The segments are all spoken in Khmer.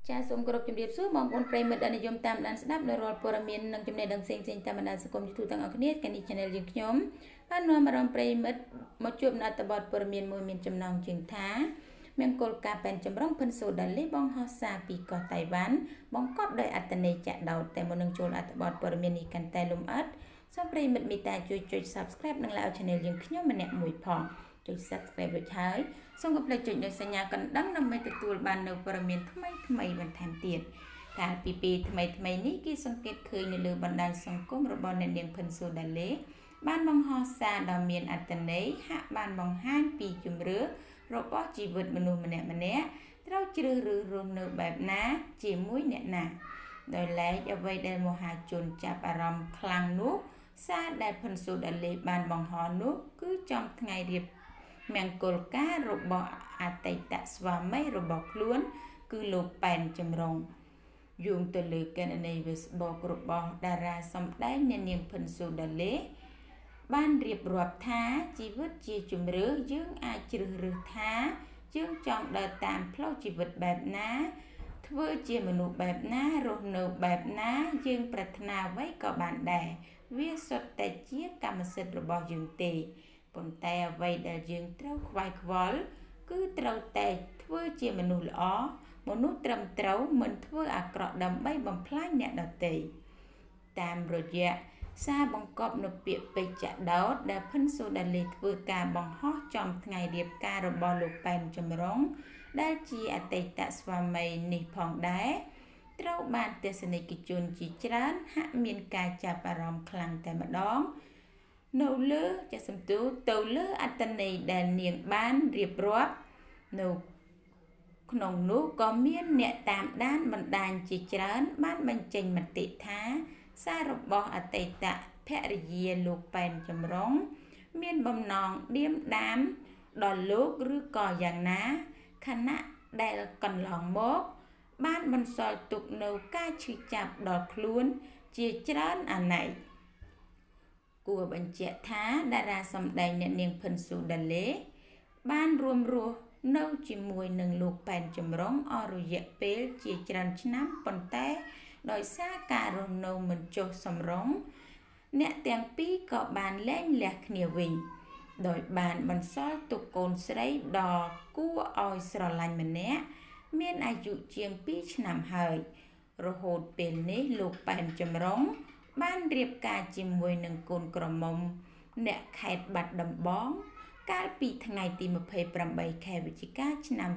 ចាសូមគោរពជំរាបសួរបងប្អូនប្រិយមិត្តដែលនិយមតាមដានស្ដាប់នៅរាល់ព័ត៌មាននិងចំណេះដឹងផ្សេងៗតាមបណ្ដាញសង្គម YouTube ទាំងអស់គ្នាកនេះ Channel យើងខ្ញុំបាននាំអារម្មណ៍ប្រិយមិត្តមកជួបនៅអត្ថបទព័ត៌មានមួយមានចំណងជើងថាមង្គលការប៉ែនចម្រុងភិនសូដាលីបងហោះសារពីកោះតៃវ៉ាន់បង្កប់ដោយអត្តន័យចាក់ដោតតែមុននឹងចូលអត្ថបទព័ត៌មាននេះកាន់តែលម្អិតសូមប្រិយមិត្តមេត្តាជួយចុច Subscribe និង Like Channel យើងខ្ញុំម្នាក់មួយផងចុច Subscribe រួចហើយសូមកុំភ្លេចចុចនូវសញ្ញាកណ្ដឹងដើម្បីទទួលបាននូវព័ត៌មានថ្មីបន្ថែមទៀតកាលពីពេលថ្មីនេះគេសង្កេតឃើញនៅលើបណ្ដាញសង្គមរបស់អ្នកនាងភិនសូដាឡេបានបង្ហោះសារដ៏មានអត្ថន័យហាក់បានបង្ហាញពីជំរឿរបស់ជីវិតមនុស្សម្នាក់ត្រូវជ្រើសរើសរស់នៅបែបណាជាមួយអ្នកណាដោយឡែកអ្វីដែលមហាជនចាប់អារម្មណ៍ខ្លាំងនោះសារដែលភិនសូដាឡេបានបង្ហោះនោះគឺចំថ្ងៃរៀបមង្គលការរបស់អតីតស្វាមីរបស់ខ្លួនគឺលោកប៉ែនចម្រុងយោងទៅលើកណនី Facebook របស់តារាសម្ដែងអ្នកនាងភិនសូដាឡេបានរៀបរាប់ថាជីវិតជាជំរឿយើងអាចជ្រើសរើសថាយើងចង់ដើរតាមផ្លូវជីវិតបែបណាធ្វើជាមនុស្សបែបណារស់នៅបែបណាយើងប្រាថ្នាអ្វីក៏បានដែរវាសុទ្ធតែជាកម្មសិទ្ធិរបស់យើងទេប៉ុន្តែអ្វីដែលយើងត្រូវខ្វាយខ្វល់គឺត្រូវតែធ្វើជាមនុស្សល្អមនុស្សត្រឹមត្រូវមិនធ្វើអាក្រក់ដើម្បីបំផ្លាញអ្នកដទៃតាមរយៈសារបង្កប់នៅពាក្យពេចន៍ចាក់ដោតដែលភិនសូដាលីធ្វើការបង្ហោះចំថ្ងៃរៀបការរបស់លោកប៉ែនចម្រុងដែលជាអតីតស្វាមីនេះផងដែរត្រូវបានទស្សនិកជនជាច្រើនហាក់មានការចាប់អារម្មណ៍ខ្លាំងតែម្ដងនៅលើទៅលើអត្តន័យដែលនាងបានរៀបរាប់នៅក្នុងនោះក៏មានអ្នកតាមដានបណ្ដាញជាច្រើនបានបញ្ចេញមតិថាសាររបស់អតីតភរិយាលោកប៉ែនចម្រុងមានបំណងឌៀមដាមដល់លោកឬក៏យ៉ាងណាខណៈដែលកន្លងមកបានបន្សល់ទុកនៅការឈឺចាប់ដល់ខ្លួនជាច្រើនអាណត្តិគួរបញ្ជាក់ថាតារាសម្ដែងអ្នកនាងភិនសូដាឡេបានរួមរស់នៅជាមួយនឹងលោកប៉ែនចម្រុងអស់រយៈពេលជាច្រើនឆ្នាំប៉ុន្តែដោយសារការរស់នៅមិនចុះសម្រុងអ្នកទាំងពីរក៏បានលែងលះគ្នាវិញដោយបានបន្សល់ទុកកូនស្រីដ៏គួរឲ្យស្រឡាញ់ម្នាក់មានអាយុជាង2ឆ្នាំហើយរហូតពេលនេះលោកប៉ែនចម្រុងបានរៀបការជាមួយនឹងកូនក្រមុំអ្នកខេត្តបាត់ដំបងកាលពីថ្ងៃទី28ខែវិច្ឆិកាឆ្នាំ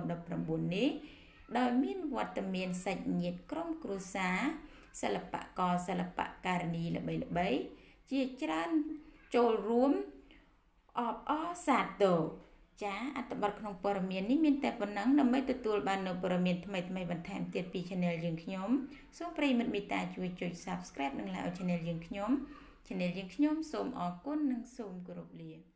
2019នេះដោយមានវត្តមានសាច់ញាតិក្រុមគ្រួសារសិល្បករសិល្បការិនីល្បីៗជាច្រើនចូលរួមអបអរសាទរចាអត្ថបទក្នុងព័ត៌មាននេះមានតែប៉ុណ្ណឹងដើម្បីទទួលបាននូវព័ត៌មានថ្មីបន្ថែមទៀតពី Channel យើងខ្ញុំសូមប្រិយមិត្តមេត្តាជួយចុច Subscribe និង Like Channel យើងខ្ញុំ Channel យើងខ្ញុំសូមអរគុណនិងសូមគោរពលា